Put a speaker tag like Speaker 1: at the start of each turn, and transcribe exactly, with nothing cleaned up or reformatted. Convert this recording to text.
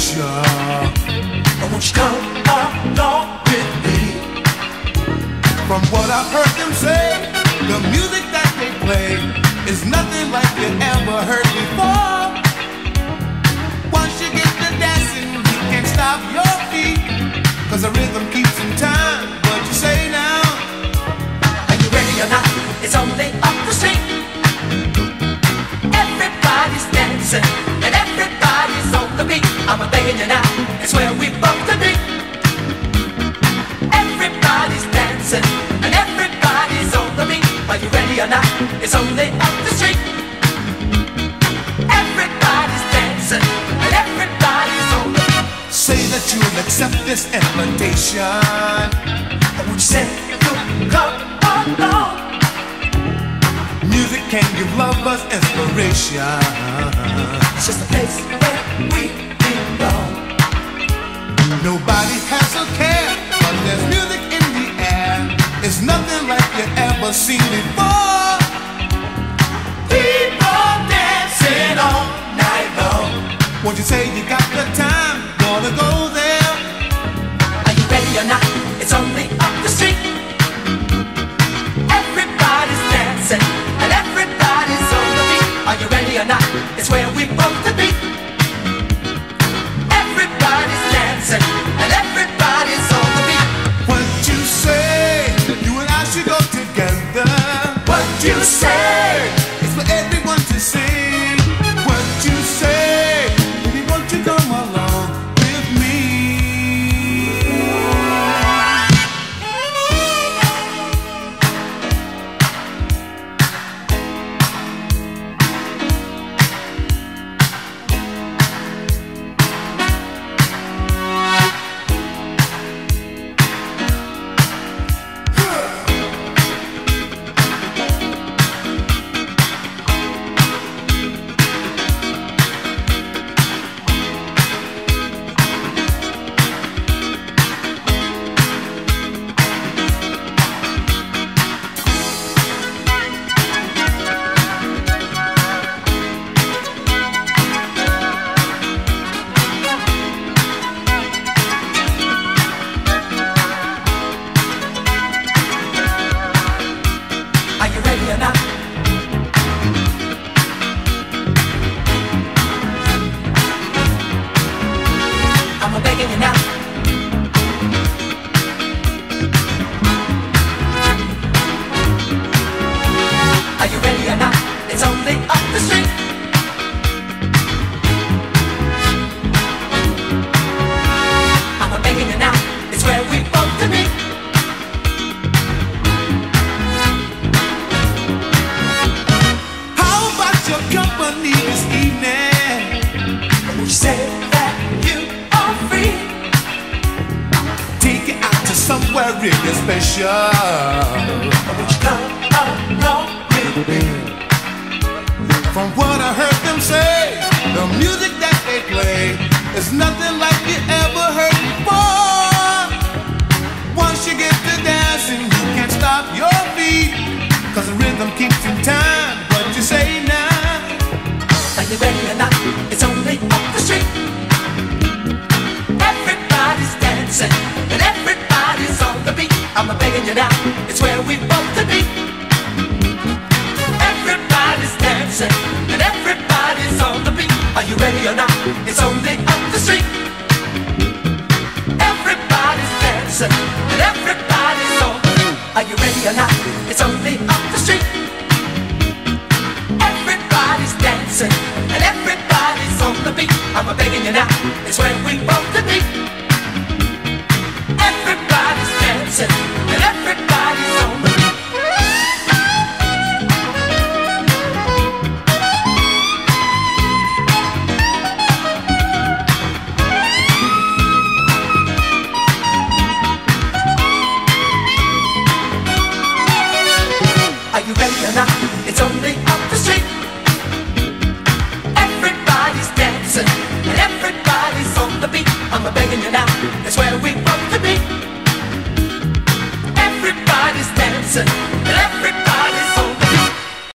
Speaker 1: pleasure. Won't you come along with me? From what I've heard them say, the music that they play is nothing like you ever heard before. Once you get to dancing, you can't stop your feet, 'cause the rhythm keeps in time. What you say now?
Speaker 2: Are you ready or not? It's only up the street. Everybody's dancing and everybody's on the beat. I'm a begging you now, it's where we both to be. Everybody's dancing and everybody's on the beat. Are you ready or not? It's only up the street. Everybody's dancing and everybody's on the beat.
Speaker 1: Say that you'll accept this invitation.
Speaker 2: Would you say you'll come along?
Speaker 1: Music can give lovers inspiration.
Speaker 2: It's just a place where we belong.
Speaker 1: Nobody has a care, but there's music in the air. It's nothing like you ever seen before.
Speaker 2: People dancing all night long.
Speaker 1: Won't you say you got the time? Gonna go there.
Speaker 2: Are you ready or not? It's only up the street. Everybody's dancing and everybody's on the beat. Are you ready or not? It's where we both to be. Everybody's dancing and everybody's on the beat.
Speaker 1: What you say? You and I should go together.
Speaker 2: What you say?
Speaker 1: It's for everyone to see. What you say? Baby, won't you come along with me? Somewhere really special.
Speaker 2: Would you come along with me?
Speaker 1: From what I heard them say, the music that they play is nothing like you ever heard before. Once you get to dancing, you can't stop your feet, 'cause the rhythm keeps in time. What you say now?
Speaker 2: Are you ready or not? It's only up the street. Everybody's dancing and everybody's on the beat. I'm a begging you now, it's where we both to be. Everybody's dancing and everybody's on the beat. Are you ready or not? It's only up the street. Everybody's dancing and everybody's on the beat. Are you ready or not? It's only up the street. Everybody's dancing and everybody's on the beat. I'm a begging you now, it's where